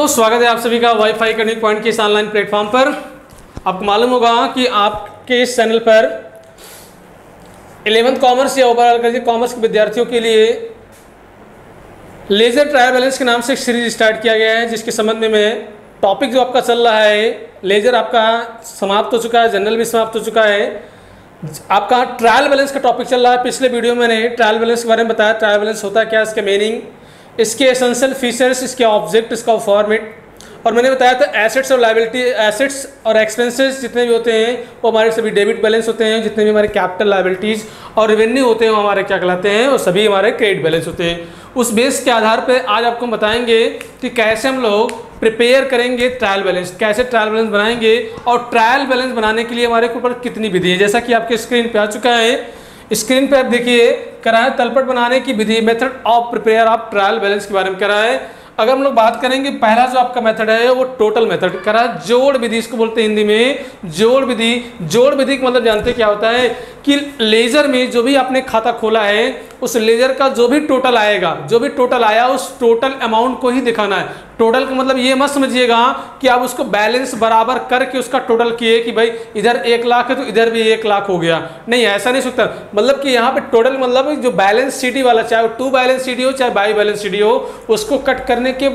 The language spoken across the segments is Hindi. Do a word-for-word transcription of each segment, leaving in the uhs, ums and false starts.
दोस्तों स्वागत है आप सभी का वाईफाई कनेक्ट पॉइंट के इस ऑनलाइन प्लेटफॉर्म पर। आपको मालूम होगा कि आपके इस चैनल पर इलेवेंथ कॉमर्स या ओवरऑल कर कॉमर्स के विद्यार्थियों के लिए लेजर ट्रायल बैलेंस के नाम से एक सीरीज स्टार्ट किया गया है, जिसके संबंध में मैं टॉपिक जो आपका चल रहा है, लेजर आपका समाप्त हो चुका है, जनरल भी समाप्त हो चुका है, आपका ट्रायल बैलेंस का टॉपिक चल रहा है। पिछले वीडियो में मैंने ट्रायल बैलेंस के बारे में बताया, ट्रायल बैलेंस होता है क्या, इसके मीनिंग, इसके एसेंशियल फीचर्स, इसके ऑब्जेक्ट, इसका फॉर्मेट, और मैंने बताया था एसेट्स और लायबिलिटी, एसेट्स और एक्सपेंसेस जितने भी होते हैं वो हमारे सभी डेबिट बैलेंस होते हैं, जितने भी हमारे कैपिटल लायबिलिटीज़ और रेवेन्यू होते हैं वो हमारे क्या कहलाते हैं, वो सभी हमारे क्रेडिट बैलेंस होते हैं। उस बेस के आधार पर आज आपको बताएंगे कि कैसे हम लोग प्रिपेयर करेंगे ट्रायल बैलेंस, कैसे ट्रायल बैलेंस बनाएंगे, और ट्रायल बैलेंस बनाने के लिए हमारे ऊपर कितनी विधि है। जैसा कि आपके स्क्रीन पे आ चुका है, स्क्रीन पे आप देखिए करा है तलपट बनाने की विधि, method of prepare of trial balance के बारे में करा है। अगर हम लोग बात करेंगे, पहला जो आपका मेथड है वो टोटल मेथड करा है, जोड़ विधि इसको बोलते हैं हिंदी में, जोड़ विधि। जोड़ विधि का मतलब जानते हैं क्या होता है कि लेजर में जो भी आपने खाता खोला है उस लेजर का जो भी टोटल आएगा, जो भी टोटल आया उस टोटल अमाउंट को ही दिखाना है। टोटल का मतलब ये मत समझिएगा कि आप उसको बैलेंस बराबर करके उसका टोटल किए कि भाई इधर एक लाख है तो इधर भी एक लाख हो गया, नहीं ऐसा नहीं सकता। मतलब कि यहाँ पे टोटल मतलब जो बैलेंस शीट वाला, चाहे वो टू बैलेंस शीट हो चाहे बाई बैलेंस शीट हो, उसको कट करने के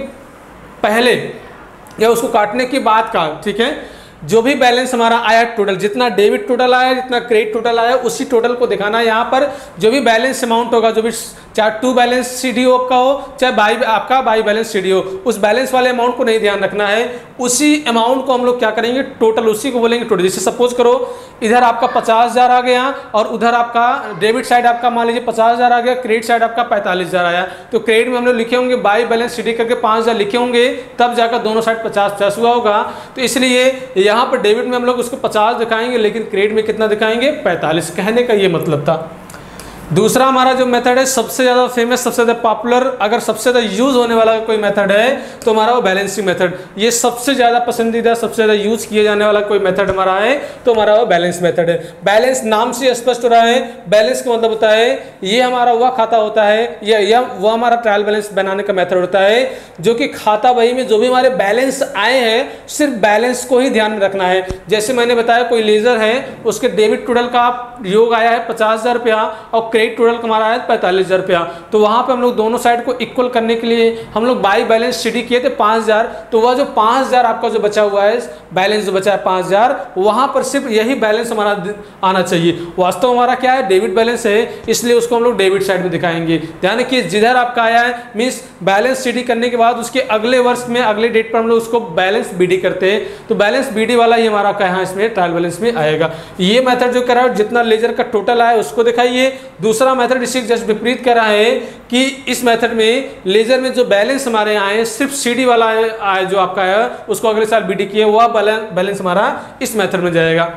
पहले या उसको काटने के बाद का, ठीक है, जो भी बैलेंस हमारा आया टोटल, जितना डेबिट टोटल आया, जितना क्रेडिट टोटल आया, उसी टोटल को दिखाना है। यहाँ पर जो भी बैलेंस अमाउंट होगा, जो भी चाहे टू बैलेंस सीडीओ आपका हो चाहे बाई आपका बाई बैलेंस सीडीओ, उस बैलेंस वाले अमाउंट को नहीं ध्यान रखना है, उसी अमाउंट को हम लोग क्या करेंगे, टोटल उसी को बोलेंगे टोटल। जैसे सपोज करो इधर आपका पचास हज़ार आ गया और उधर आपका डेबिट साइड आपका मान लीजिए पचास हज़ार आ गया, क्रेडिट साइड आपका पैंतालीस हज़ार आया, तो क्रेडिट में हम लोग लिखे होंगे बाई बैलेंस सीडी करके पाँच हज़ार लिखे होंगे, तब जाकर दोनों साइड पचास पचास हुआ होगा। तो इसलिए यहाँ पर डेबिट में हम लोग उसको पचास दिखाएंगे, लेकिन क्रेडिट में कितना दिखाएंगे, पैंतालीस। कहने का ये मतलब था। दूसरा हमारा जो मेथड है सबसे ज़्यादा फेमस, सबसे ज़्यादा पॉपुलर, अगर सबसे ज़्यादा यूज़ होने वाला कोई मेथड है तो हमारा वो बैलेंसिंग मेथड। ये सबसे ज़्यादा पसंदीदा, सबसे ज़्यादा यूज़ किए जाने वाला कोई मेथड हमारा है तो हमारा वो बैलेंस मेथड है। बैलेंस नाम से स्पष्ट हो रहा है, बैलेंस का मतलब होता है ये हमारा वह खाता होता है या या वह हमारा ट्रायल बैलेंस बनाने का मेथड होता है जो कि खाता बही में जो भी हमारे बैलेंस आए हैं सिर्फ बैलेंस को ही ध्यान में रखना है। जैसे मैंने बताया कोई लेजर है, उसके डेबिट टोटल का योग आया है पचास हज़ार रुपया और क्रेडिट टोटल कमारा है पैंतालीस हज़ार रुपया, तो वहाँ पे हम लोग दोनों साइड को इक्वल करने के लिए हम लोग बाई बैलेंस सीडी किए थे पाँच हज़ार, तो वह जो पाँच हज़ार आपका जो बचा हुआ है, बैलेंस जो बचा है पाँच हज़ार, वहाँ पर सिर्फ यही बैलेंस हमारा आना चाहिए। वास्तव हमारा क्या है, डेबिट बैलेंस है, इसलिए उसको हम लोग डेबिट साइड में दिखाएंगे। ध्यान रखिए जिधर आपका आया है मीन्स बैलेंस सीडी करने के बाद उसके अगले वर्ष में अगले डेट पर हम लोग उसको बैलेंस बीडी करते हैं, तो बैलेंस बीडी वाला ही हमारा कहाँ इसमें ट्रायल बैलेंस में आएगा। ये मेथड जो करा है जितना लेजर का टोटल आया उसको दिखाइए। दूसरा मेथड इससे जस्ट विपरीत कर रहा है कि इस मेथड में लेजर में जो बैलेंस हमारे आए सिर्फ सीडी वाला आया जो आपका है उसको अगले साल बीडी किए, वह बैलेंस हमारा इस मेथड में जाएगा।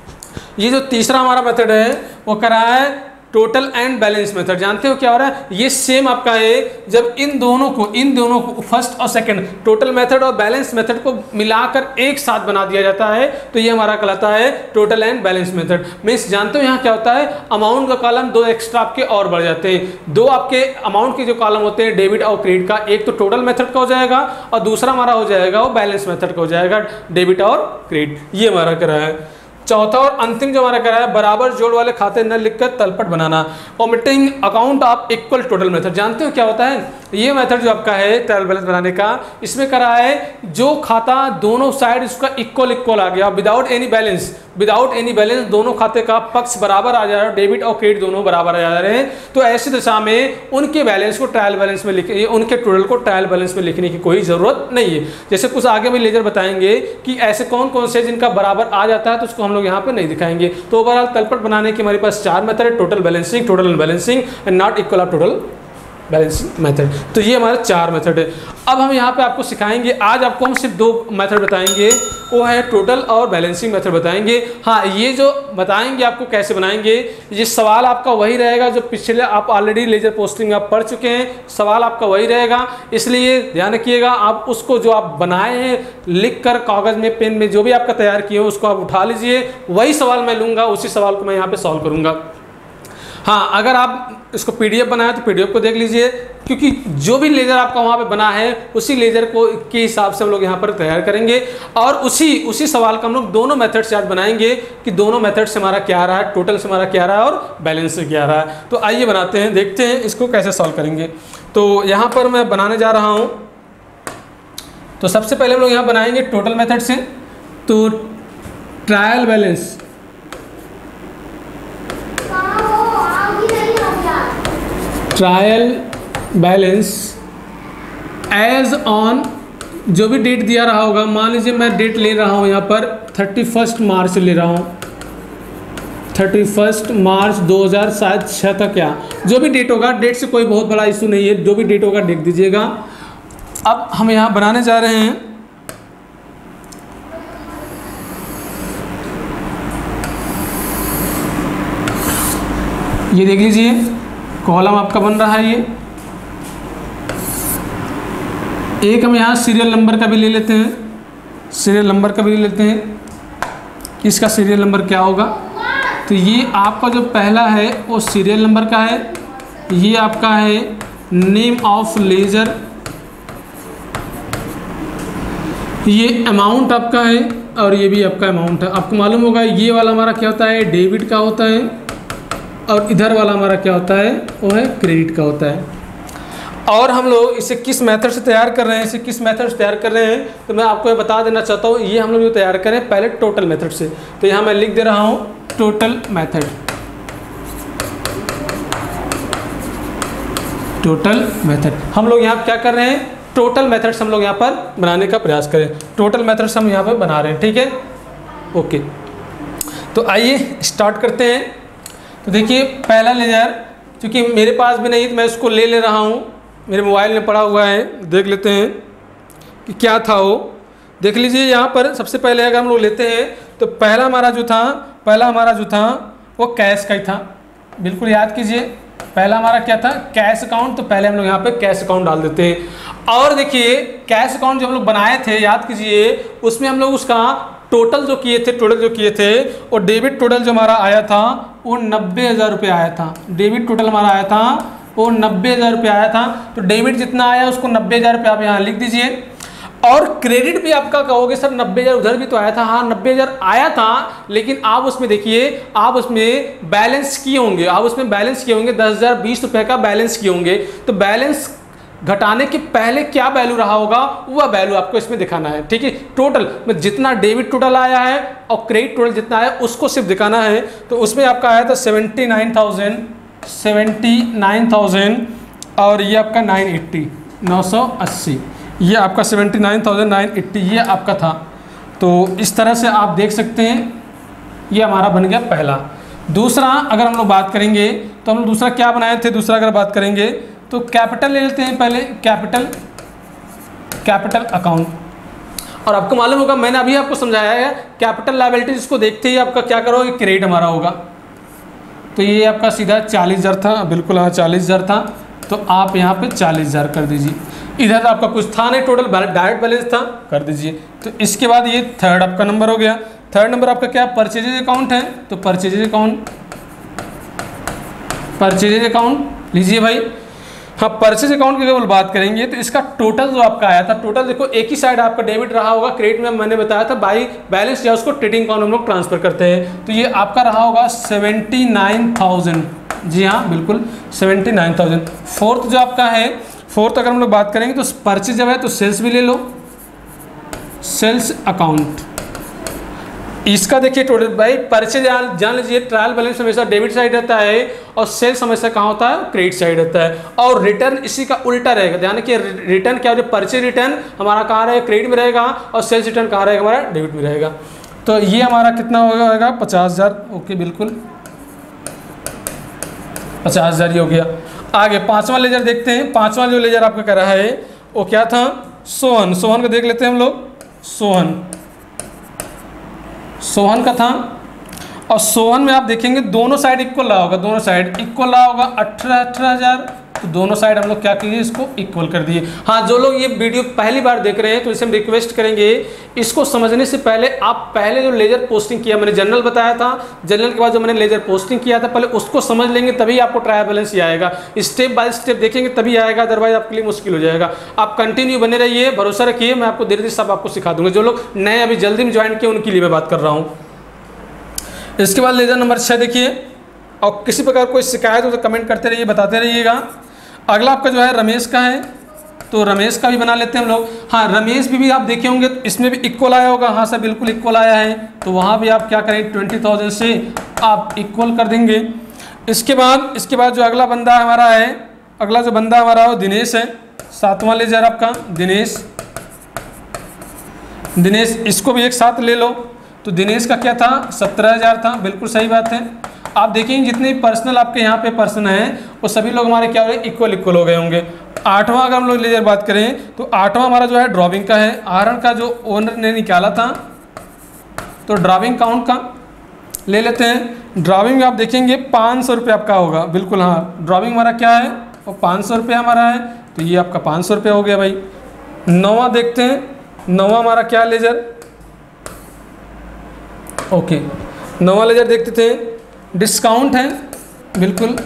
ये जो तीसरा हमारा मेथड है वो कर रहा है टोटल एंड बैलेंस मेथड। जानते हो क्या हो रहा है, ये सेम आपका है जब इन दोनों को इन दोनों को फर्स्ट और सेकंड टोटल मेथड और बैलेंस मेथड को मिलाकर एक साथ बना दिया जाता है, तो ये हमारा कहलाता है total and balance method. Means जानते हो यहाँ क्या होता है, अमाउंट का कॉलम दो एक्स्ट्रा आपके और बढ़ जाते हैं। दो आपके अमाउंट के जो कॉलम होते हैं डेबिट और क्रेडिट का, एक तो टोटल मेथड का हो जाएगा और दूसरा हमारा हो जाएगा वो बैलेंस मेथड का हो जाएगा, डेबिट और क्रेडिट। ये हमारा करा है। चौथा और अंतिम जो हमारा करा है बराबर जोड़ वाले खाते न लिखकर तलपट बनाना, omitting account of equal total method. जानते हो क्या होता है, ये मेथड जो आपका है ट्रायल बैलेंस बनाने का, इसमें करा है जो खाता दोनों साइड उसका इक्वल इक्वल आ गया, without any balance, without any balance दोनों खाते का पक्ष बराबर आ जा रहा है, डेबिट और क्रेडिट दोनों बराबर आ जा रहे हैं, तो ऐसी दशा में उनके बैलेंस को ट्रायल बैलेंस में लिखे, उनके टोटल को ट्रायल बैलेंस में लिखने की कोई जरूरत नहीं है। जैसे कुछ आगे में लेजर बताएंगे कि ऐसे कौन कौन से जिनका बराबर आ जाता है तो उसको हम लोग यहाँ पे नहीं दिखाएंगे। तो ओवरऑल तलपट बनाने के हमारे पास चार मेथड है, total balancing, total unbalancing and not equal of total balancing method. तो ये हमारे चार मेथड है। अब हम यहाँ पे आपको सिखाएंगे, आज आपको हम सिर्फ दो मेथड बताएंगे, वो है टोटल और बैलेंसिंग मेथड बताएंगे। हाँ, ये जो बताएंगे आपको कैसे बनाएंगे, ये सवाल आपका वही रहेगा जो पिछले आप ऑलरेडी लेजर पोस्टिंग आप पढ़ चुके हैं, सवाल आपका वही रहेगा, इसलिए ध्यान रखिएगा। आप उसको जो आप बनाए हैं लिख कर कागज़ में पेन में जो भी आपका तैयार किए हो उसको आप उठा लीजिए, वही सवाल मैं लूँगा, उसी सवाल को मैं यहाँ पर सॉल्व करूँगा। हाँ, अगर आप इसको पीडीएफ बनाए तो पीडीएफ को देख लीजिए, क्योंकि जो भी लेज़र आपका वहाँ पे बना है उसी लेज़र को के हिसाब से हम लोग यहाँ पर तैयार करेंगे, और उसी उसी सवाल का हम लोग दोनों मेथड से आज बनाएंगे कि दोनों मेथड से हमारा क्या आ रहा है, टोटल से हमारा क्या आ रहा है और बैलेंस से क्या आ रहा है। तो आइए बनाते हैं, देखते हैं इसको कैसे सॉल्व करेंगे। तो यहाँ पर मैं बनाने जा रहा हूँ। तो सबसे पहले हम लोग यहाँ बनाएंगे टोटल मेथड से। तो trial balance trial balance as on, जो भी डेट दिया रहा होगा, मान लीजिए मैं डेट ले रहा हूँ यहाँ पर थर्टी फर्स्ट मार्च ले रहा हूँ, थर्टी फर्स्ट मार्च दो हज़ार शायद छः तक, क्या जो भी डेट होगा, डेट से कोई बहुत बड़ा इशू नहीं है, जो भी डेट होगा लिख दीजिएगा। अब हम यहाँ बनाने जा रहे हैं ये देख लीजिए कॉलम आपका बन रहा है ये। एक हम यहाँ सीरियल नंबर का भी ले लेते हैं, सीरियल नंबर का भी ले लेते हैं कि इसका सीरियल नंबर क्या होगा। तो ये आपका जो पहला है वो सीरियल नंबर का है, ये आपका है नेम ऑफ लेजर, ये अमाउंट आपका है और ये भी आपका अमाउंट है। आपको मालूम होगा ये वाला हमारा क्या होता है, डेबिट का होता है, और इधर वाला हमारा क्या होता है, वो है क्रेडिट का होता है। और हम लोग इसे किस मेथड से तैयार कर रहे हैं, इसे किस मेथड से तैयार कर रहे हैं, तो मैं आपको ये बता देना चाहता हूँ। ये हम लोग जो तैयार करें पहले टोटल मेथड से, तो यहाँ मैं लिख दे रहा हूँ टोटल मेथड, टोटल मेथड। हम लोग यहाँ क्या कर रहे हैं, टोटल मेथड से हम लोग यहाँ पर बनाने का प्रयास करें, टोटल मेथड से हम यहाँ पर बना रहे हैं, ठीक है, ओके। तो आइए स्टार्ट करते हैं। तो देखिए पहला लेजर, क्योंकि मेरे पास भी नहीं तो मैं इसको ले ले रहा हूँ, मेरे मोबाइल में पड़ा हुआ है, देख लेते हैं कि क्या था वो। देख लीजिए यहाँ पर सबसे पहले अगर हम लोग लेते हैं तो पहला हमारा जो था, पहला हमारा जो था वो कैश का ही था, बिल्कुल याद कीजिए। पहला हमारा क्या था, कैश अकाउंट। तो पहले हम लोग यहाँ पे कैश अकाउंट डाल देते हैं। और देखिए कैश अकाउंट जो हम लोग बनाए थे, याद कीजिए, उसमें हम लोग उसका टोटल जो किए थे, टोटल जो किए थे और डेबिट टोटल जो हमारा आया था वो नब्बे हज़ार रुपये आया था। डेबिट टोटल हमारा आया था वो नब्बे हज़ार रुपये आया था। तो डेबिट जितना आया उसको नब्बे हज़ार रुपये आप यहाँ लिख दीजिए। और क्रेडिट भी आपका कहोगे सर नब्बे हज़ार उधर भी तो आया था, हाँ नब्बे हज़ार आया था, लेकिन आप उसमें देखिए, आप उसमें बैलेंस किए होंगे, आप उसमें बैलेंस किए होंगे दस हज़ार बीस रुपये का बैलेंस किए होंगे। तो बैलेंस घटाने के पहले क्या वैल्यू रहा होगा वह वैल्यू आपको इसमें दिखाना है, ठीक है। टोटल में जितना डेबिट टोटल आया है और क्रेडिट टोटल जितना आया उसको सिर्फ दिखाना है। तो उसमें आपका आया था seventy nine thousand seventy nine thousand और ये आपका नाइन एट्टी नौ सौ अस्सी, ये आपका seventy nine thousand nine eighty ये आपका था। तो इस तरह से आप देख सकते हैं ये हमारा बन गया पहला। दूसरा अगर हम लोग बात करेंगे तो हम लोग दूसरा क्या बनाए थे, दूसरा अगर बात करेंगे तो कैपिटल ले लेते हैं पहले, कैपिटल कैपिटल अकाउंट। और आपको मालूम होगा मैंने अभी आपको समझाया है कैपिटल लायबिलिटी जिसको देखते ही आपका क्या करोगे, क्रेडिट हमारा होगा। तो ये आपका सीधा चालीस हज़ार था, बिल्कुल हाँ चालीस हज़ार था, तो आप यहाँ पे चालीस हज़ार कर दीजिए। इधर आपका कुछ था नहीं, टोटल डायरेक्ट बैलेंस था, कर दीजिए। तो इसके बाद ये थर्ड आपका नंबर हो गया। थर्ड नंबर आपका क्या, परचेजेज अकाउंट है, तो परचेजेज अकाउंट परचेजेज अकाउंट लीजिए भाई। हाँ परचेज अकाउंट की अगर बात करेंगे तो इसका टोटल जो आपका आया था, टोटल देखो एक ही साइड आपका डेबिट रहा होगा, क्रेडिट में मैंने बताया था बाई बैलेंस या उसको ट्रेडिंग अकाउंट में हम लोग ट्रांसफर करते हैं। तो ये आपका रहा होगा सेवेंटी नाइन थाउजेंड, जी हाँ बिल्कुल सेवेंटी नाइन थाउजेंड। फोर्थ जो आपका है, फोर्थ अगर हम लोग बात करेंगे तो परचेज जब है तो सेल्स भी ले लो, सेल्स अकाउंट। इसका देखिए टोटल भाई परचेज जान लीजिए, ट्रायल बैलेंस हमेशा डेबिट साइड रहता है और सेल्स हमेशा कहाँ होता है, क्रेडिट साइड रहता है। और रिटर्न इसी का उल्टा रहेगा, ध्यान रखिए रिटर्न क्या हो, परचेज रिटर्न हमारा कहाँ रहेगा, क्रेडिट में रहेगा, और सेल्स रिटर्न कहाँ रहेगा, हमारा डेबिट में रहेगा। तो ये हमारा कितना होगा, पचास हज़ार, ओके बिल्कुल पचास हज़ार ही हो गया। आगे पाँचवा लेजर देखते हैं। पाँचवा जो लेजर आपका कर रहा है वो क्या था, सोहन। सोहन को देख लेते हैं हम लोग, सोहन सोहन का था। और सोहन में आप देखेंगे दोनों साइड इक्वल रहा होगा, दोनों साइड इक्वल रहा होगा, अठारह अठारह हज़ार तो दोनों साइड हम लोग क्या किए, इसको इक्वल कर दिए। हाँ, जो लोग ये वीडियो पहली बार देख रहे हैं तो इसे हम रिक्वेस्ट करेंगे, इसको समझने से पहले आप पहले जो लेजर पोस्टिंग किया, मैंने जनरल बताया था, जनरल के बाद जो मैंने लेजर पोस्टिंग किया था, पहले उसको समझ लेंगे तभी आपको ट्रायल बैलेंस ही आएगा। स्टेप बाय स्टेप देखेंगे तभी आएगा, अदरवाइज आपके लिए मुश्किल हो जाएगा। आप कंटिन्यू बने रहिए, भरोसा रखिए, मैं आपको धीरे धीरे सब आपको सिखा दूंगा। जो लोग नए अभी जल्दी में ज्वाइन किए उनके लिए मैं बात कर रहा हूँ। इसके बाद लेजर नंबर छः देखिए, और किसी प्रकार कोई शिकायत हो तो कमेंट करते रहिए, बताते रहिएगा। अगला आपका जो है रमेश का है, तो रमेश का भी बना लेते हैं हम लोग। हाँ, रमेश भी, भी आप देखे होंगे तो इसमें भी इक्वल आया होगा। हाँ सर, बिल्कुल इक्वल आया है, तो वहाँ भी आप क्या करें, ट्वेंटी थाउजेंड से आप इक्वल कर देंगे। इसके बाद इसके बाद जो अगला बंदा हमारा है, अगला जो बंदा हमारा है वो दिनेश है, सातवां लेजर आपका दिनेश। दिनेश इसको भी एक साथ ले लो, तो दिनेश का क्या था, सत्रह हज़ार था, बिल्कुल सही बात है। आप देखेंगे जितने पर्सनल आपके यहाँ पे पर्सन हैं वो सभी लोग हमारे क्या हो रहे, इक्वल इक्वल हो गए होंगे। आठवां अगर हम लोग लेजर बात करें तो आठवां हमारा जो है ड्राइविंग का है, आहरण का जो ओनर ने निकाला था, तो ड्राइविंग काउंट का ले लेते हैं। ड्राइविंग आप देखेंगे पाँच सौ रुपये आपका होगा, बिल्कुल हाँ, ड्राइविंग हमारा क्या है, वो पाँच सौ रुपये हमारा है, तो ये आपका पाँच सौ रुपये हो गया भाई। नौवां देखते हैं, नौवां हमारा क्या लेजर, ओके नौवां लेजर देखते थे, डिस्काउंट है बिल्कुल।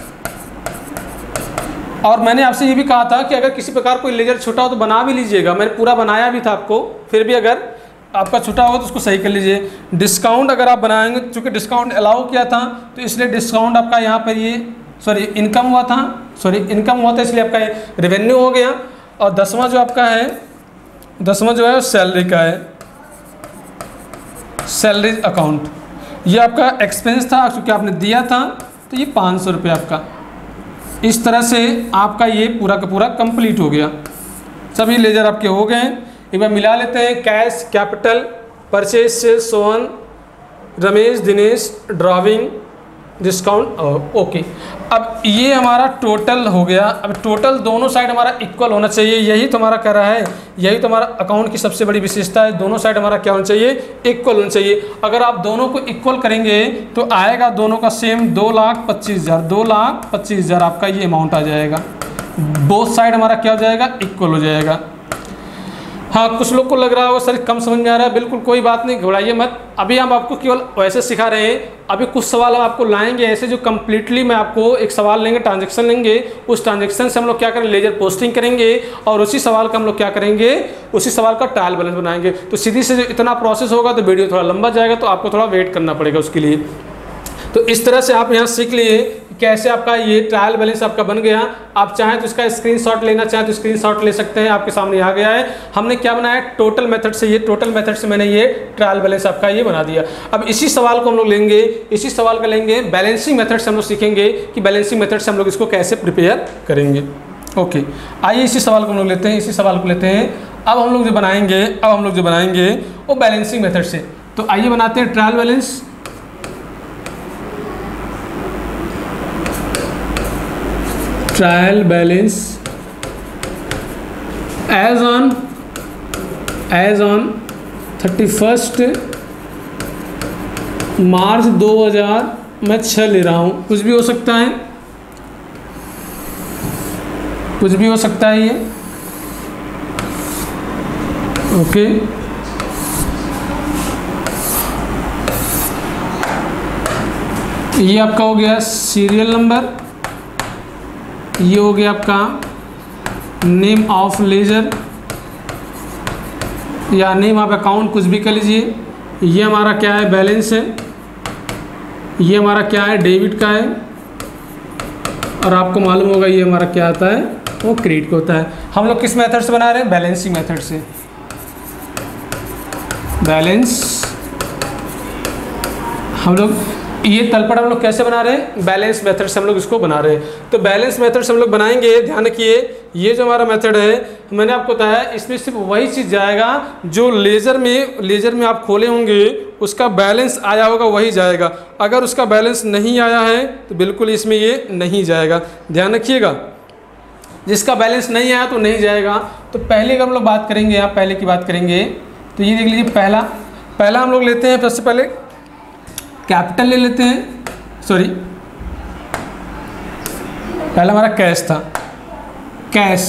और मैंने आपसे ये भी कहा था कि अगर किसी प्रकार कोई लेजर छूटा हो तो बना भी लीजिएगा, मैंने पूरा बनाया भी था आपको, फिर भी अगर आपका छूटा होगा तो उसको सही कर लीजिए। डिस्काउंट अगर आप बनाएंगे, चूँकि डिस्काउंट अलाउ किया था तो इसलिए डिस्काउंट आपका यहाँ पर ये सॉरी इनकम हुआ था, सॉरी इनकम हुआ था इसलिए आपका ये रेवेन्यू हो गया। और दसवां जो आपका है, दसवां जो है सैलरी का है, सैलरी अकाउंट, ये आपका एक्सपेंस था क्योंकि आपने दिया था, तो ये पाँच सौ रुपये आपका। इस तरह से आपका ये पूरा का पूरा कंप्लीट हो गया, सभी लेजर आपके हो गए। एक बार मिला लेते हैं, कैश, कैपिटल, परचेज, सेल्स, सोन, Ramesh, Dinesh, driving, discount, okay. अब ये हमारा टोटल हो गया। अब टोटल दोनों साइड हमारा इक्वल होना चाहिए, यही तो हमारा कह रहा है, यही तो हमारा अकाउंट की सबसे बड़ी विशेषता है, दोनों साइड हमारा क्या होना चाहिए, इक्वल होना चाहिए। अगर आप दोनों को इक्वल करेंगे तो आएगा दोनों का सेम, दो लाख पच्चीस हज़ार दो लाख पच्चीस हज़ार आपका ये अमाउंट आ जाएगा। बोथ साइड हमारा क्या हो जाएगा, इक्वल हो जाएगा। हाँ, कुछ लोग को लग रहा होगा सर कम समझ में आ रहा है, बिल्कुल कोई बात नहीं, घबराइए मत। अभी हम आपको केवल वैसे सिखा रहे हैं, अभी कुछ सवाल हम आपको लाएंगे ऐसे जो कम्प्लीटली मैं आपको एक सवाल लेंगे, ट्रांजैक्शन लेंगे, उस ट्रांजैक्शन से हम लोग क्या करेंगे, लेजर पोस्टिंग करेंगे और उसी सवाल का हम लोग क्या करेंगे, उसी सवाल का ट्रायल बैलेंस बनाएंगे। तो सीधी से इतना प्रोसेस होगा तो वीडियो थोड़ा लंबा जाएगा, तो आपको थोड़ा वेट करना पड़ेगा उसके लिए। तो इस तरह से आप यहाँ सीख लिए कैसे आपका ये ट्रायल बैलेंस आपका बन गया। आप चाहें तो इसका स्क्रीनशॉट लेना चाहें तो स्क्रीनशॉट ले सकते हैं, आपके सामने आ गया है। हमने क्या बनाया, टोटल मेथड से, ये टोटल मेथड से मैंने ये ट्रायल बैलेंस आपका ये बना दिया। अब इसी सवाल को हम लोग लेंगे, इसी सवाल का लेंगे बैलेंसिंग मेथड से हम लोग सीखेंगे कि बैलेंसिंग मेथड से हम लोग इसको कैसे प्रिपेयर करेंगे। ओके, आइए इसी सवाल को हम लोग लेते हैं, इसी सवाल को लेते हैं। अब हम लोग जो बनाएंगे अब हम लोग जो बनाएंगे वो बैलेंसिंग मेथड से। तो आइए बनाते हैं trial balance. Trial balance as on as on thirty first March दो हज़ार मैं छः ले रहा हूँ, कुछ भी हो सकता है, कुछ भी हो सकता है ये। ओके, ये आपका हो गया सीरियल नंबर, ये हो गया आपका नेम ऑफ लेजर या नेम ऑफ अकाउंट, कुछ भी कर लीजिए। ये हमारा क्या है, बैलेंस है। ये हमारा क्या है, डेबिट का है। और आपको मालूम होगा ये हमारा क्या आता है, वो क्रेडिट का होता है। हम लोग किस मेथड से बना रहे हैं, बैलेंसिंग मेथड से। बैलेंस हम लोग ये तलपट हम लोग कैसे बना रहे हैं, बैलेंस मेथड से हम लोग इसको बना रहे हैं। तो बैलेंस मेथड से हम लोग बनाएंगे, ध्यान रखिए ये जो हमारा मेथड है मैंने आपको बताया, इसमें सिर्फ वही चीज़ जाएगा जो लेजर में लेजर में आप खोले होंगे उसका बैलेंस आया होगा वही जाएगा। अगर उसका बैलेंस नहीं आया है तो बिल्कुल इसमें ये नहीं जाएगा, ध्यान रखिएगा। जिसका बैलेंस नहीं आया तो नहीं जाएगा। तो पहले का हम लोग बात करेंगे, यहाँ पहले की बात करेंगे तो ये देख लीजिए, पहला पहला हम लोग लेते हैं, सबसे पहले कैपिटल ले लेते हैं, सॉरी पहला हमारा कैश था, कैश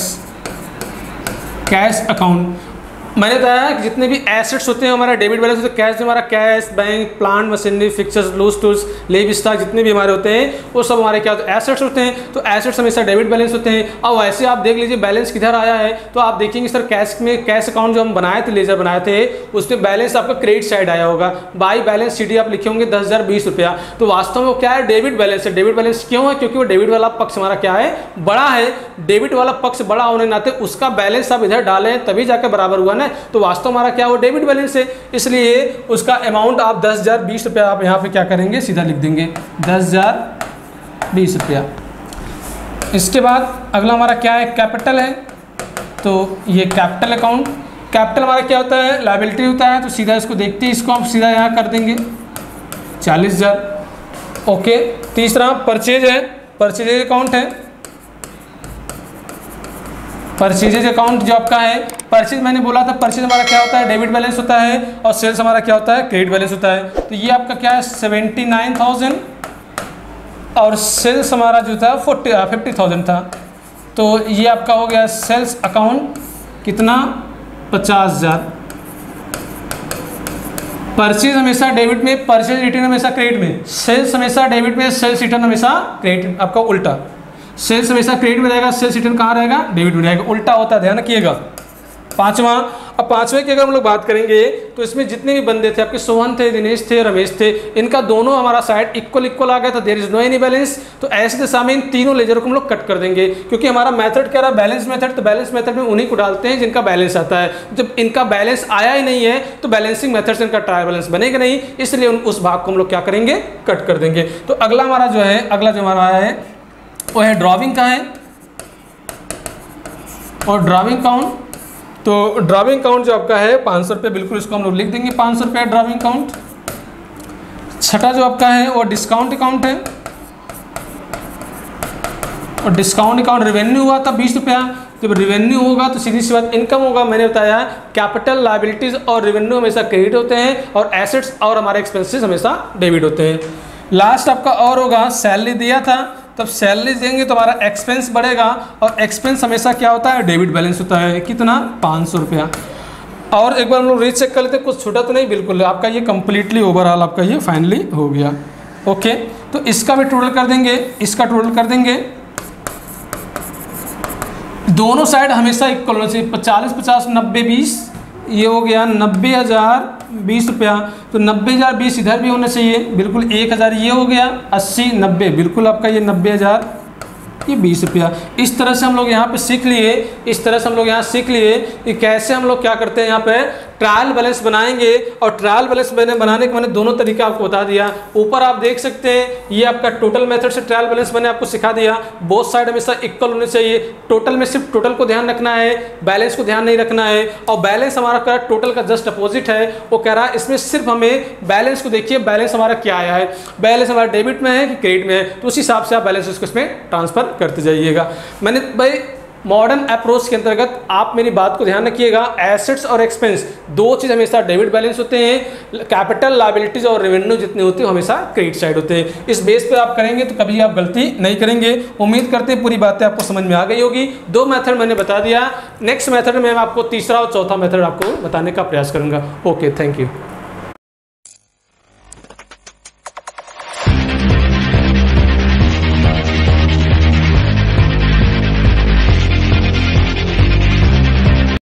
कैश अकाउंट। मैंने बताया कि जितने भी एसेट्स होते हैं हमारा डेबिट बैलेंस होते हैं। कैश हमारा cash, bank, plant, machinery, fixtures, loose tools, लेब स्टॉक जितने भी हमारे होते हैं वो सब हमारे क्या होते हैं, एसेट्स होते हैं। तो एसेट्स हमेशा डेबिट बैलेंस होते हैं। अब वैसे आप देख लीजिए बैलेंस किधर आया है, तो आप देखेंगे सर कैश में, कैश अकाउंट जो हम बनाए थे, लेजर बनाए थे, उसमें बैलेंस आपका क्रेडिट साइड आया होगा। बाई बैलेंस शीट आप लिखे होंगे दस हज़ार बीस रुपया। तो वास्तव में वो क्या है, डेबिट बैलेंस है। डेबिट बैलेंस क्यों है, क्योंकि वो डेबिट वाला पक्ष हमारा क्या है, बड़ा है। डेबिट वाला पक्ष बड़ा होने के नाते उसका बैलेंस आप इधर डालें तभी जाकर बराबर हुआ ना। तो वास्तव क्या वो डेबिट बैलेंस है, इसलिए उसका अमाउंट आप दस हजार बीस रुपया आप यहाँ पे क्या करेंगे, सीधा लिख देंगे दस हजार बीस रुपया। इसके बाद अगला हमारा क्या है, कैपिटल है। तो ये कैपिटल अकाउंट, कैपिटल हमारा क्या होता है, लायबिलिटी होता है। तो सीधा इसको देखते हैं, इसको हम सीधा यहाँ कर देंगे चालीस हजार। ओके, तीसरा परचेज है, परचेज अकाउंट है। परचेजेज अकाउंट जो आपका है, परचेज मैंने बोला था, परचेज हमारा क्या होता है, डेबिट बैलेंस होता है, और सेल्स हमारा क्या होता है, क्रेडिट बैलेंस होता है। तो ये आपका क्या है, सेवेंटी नाइन थाउजेंड, और सेल्स हमारा जो था फोर्टी फिफ्टी थाउजेंड था। तो ये आपका हो गया सेल्स अकाउंट कितना, पचास हजार। परचेज हमेशा डेबिट में, परचेज रिटर्न हमेशा क्रेडिट में, सेल्स हमेशा डेबिट में, सेल्स रिटर्न हमेशा क्रेडिट। आपका उल्टा, सेल्स हमेशा क्रेडिट में रहेगा, सेल्स रिटर्न कहाँ रहेगा, डेबिट में रहेगा, उल्टा होता है, ध्यान रखिएगा। पांचवा, अब पांचवे की अगर हम लोग बात करेंगे तो इसमें जितने भी बंदे थे आपके, सोहन थे, दिनेश थे, रमेश थे, इनका दोनों हमारा साइड इक्वल इक्वल आ गया था, there is no any balance. तो ऐसे दशा में इन तीनों लेजर को हम लोग कट कर देंगे, क्योंकि हमारा मेथड क्या रहा, बैलेंस मेथड। तो बैलेंस मेथड में उन्हीं को डालते हैं जिनका बैलेंस आता है। जब इनका बैलेंस आया ही नहीं है तो बैलेंसिंग मेथड से इनका ट्रायल बैलेंस बनेगा नहीं, इसलिए उस भाग को हम लोग क्या करेंगे, कट कर देंगे। तो अगला हमारा जो है, अगला जो हमारा है वो है ड्रॉविंग का है, और ड्रॉविंग काउंट। तो ड्रॉविंग काउंट जो आपका है पाँच सौ रुपये, बिल्कुल इसको हम लोग लिख देंगे पाँच सौ रुपये ड्रॉविंग काउंट। छठा जो आपका है वो डिस्काउंट अकाउंट है, और डिस्काउंट अकाउंट रेवेन्यू हुआ था बीस रुपया। जब रेवेन्यू होगा तो सीधी सी बात इनकम होगा। मैंने बताया कैपिटल, लायबिलिटीज और रेवेन्यू हमेशा क्रेडिट होते हैं, और एसेट्स और हमारे एक्सपेंसेस हमेशा डेबिट होते हैं। लास्ट आपका और होगा सैलरी दिया था, तब सैलरी देंगे तो हमारा एक्सपेंस बढ़ेगा, और एक्सपेंस हमेशा क्या होता है, डेबिट बैलेंस होता है। कितना, पाँच सौ रुपया। और एक बार हम लोग रीचेक कर लेते हैं, कुछ छूटा तो नहीं, बिल्कुल आपका ये कंप्लीटली ओवरऑल आपका ये फाइनली हो गया। ओके, तो इसका भी टोटल कर देंगे, इसका टोटल कर देंगे। दोनों साइड हमेशा इक्वल होना चाहिए, चालीस पचास नब्बे बीस, ये हो गया नब्बे हज़ार बीस रुपया। तो नब्बे हज़ार बीस इधर भी होना चाहिए, बिल्कुल एक हज़ार ये हो गया, अस्सी नब्बे, बिल्कुल आपका ये नब्बे हज़ार ये बीस रुपया। इस तरह से हम लोग यहाँ पे सीख लिए, इस तरह से हम लोग यहाँ सीख लिए कि कैसे हम लोग क्या करते हैं, यहाँ पे ट्रायल बैलेंस बनाएंगे। और ट्रायल बैलेंस मैंने बनाने के मैंने दोनों तरीका आपको बता दिया। ऊपर आप देख सकते हैं ये आपका टोटल मेथड से ट्रायल बैलेंस मैंने आपको सिखा दिया। बोथ साइड हमेशा इक्वल होने चाहिए। टोटल में सिर्फ टोटल को ध्यान रखना है, बैलेंस को ध्यान नहीं रखना है। और बैलेंस हमारा क्या, टोटल का जस्ट अपोजिट है। वो कह रहा है इसमें सिर्फ हमें बैलेंस को देखिए, बैलेंस हमारा क्या आया है, बैलेंस हमारा डेबिट में है कि क्रेडिट में है, तो उस हिसाब से आप बैलेंस उसको इसमें ट्रांसफर करते जाइएगा। मैंने भाई मॉडर्न अप्रोच के अंतर्गत आप मेरी बात को ध्यान रखिएगा, एसेट्स और एक्सपेंस दो चीज़ हमेशा डेबिट बैलेंस होते हैं। कैपिटल, लायबिलिटीज और रेवेन्यू जितने होते हैं हमेशा क्रेडिट साइड होते हैं। इस बेस पे आप करेंगे तो कभी आप गलती नहीं करेंगे। उम्मीद करते हैं पूरी बातें आपको समझ में आ गई होगी। दो मेथड मैंने बता दिया, नेक्स्ट मेथड में मैं आपको तीसरा और चौथा मेथड आपको बताने का प्रयास करूँगा। Okay, thank you.